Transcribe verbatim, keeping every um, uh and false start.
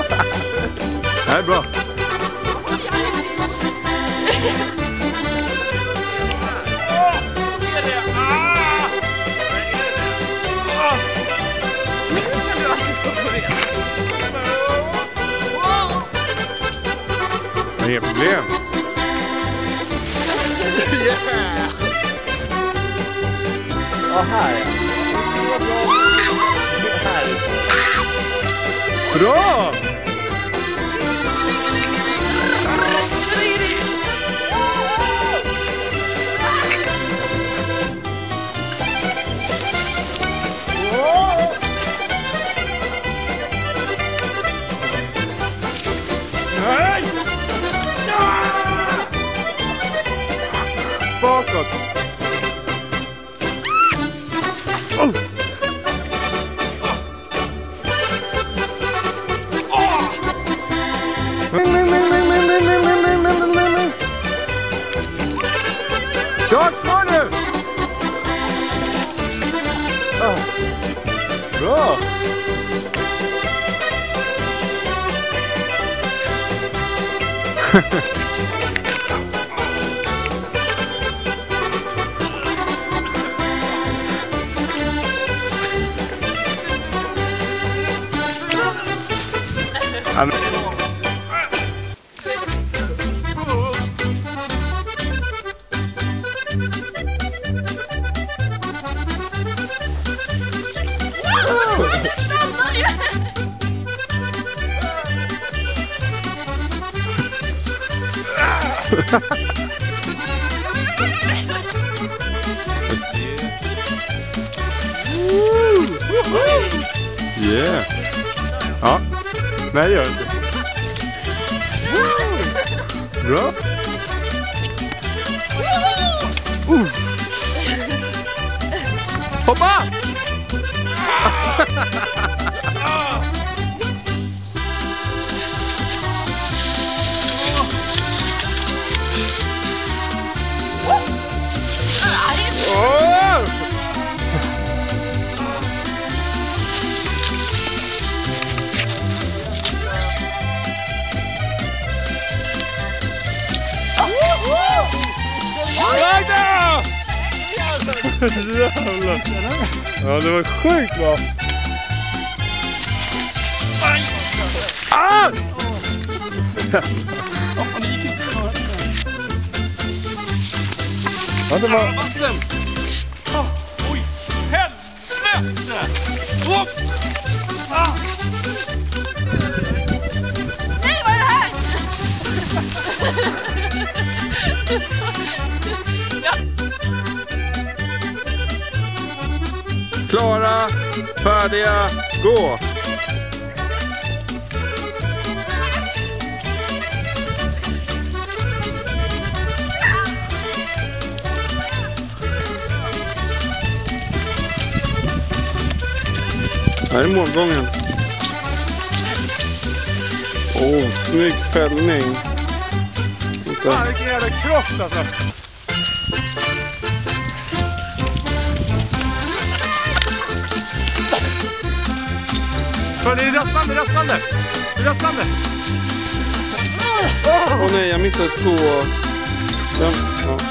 Det här är bra. Inga problem. Yeah! Ja, här ja. Bra! Nej! Bakåt! Oh! Kör, kör nu! Oh. Bra! I'm yeah. Ja. Nej, gör inte. Bra. Uh. Hoppa! Oh! Jävlar! Ja, det var sjukt bra. Ah! Ja, det var... Oj, helvete! Hopp! Ah! Nej, vad är det här? Klara, färdiga, gå! Här är målgången. Åh, oh, snygg fällning. Fan, vilken jävla kross alltså. Fan, det är rastlande, rastlande. Det är rastlande. Åh oh, nej, jag missade två. Den, ja.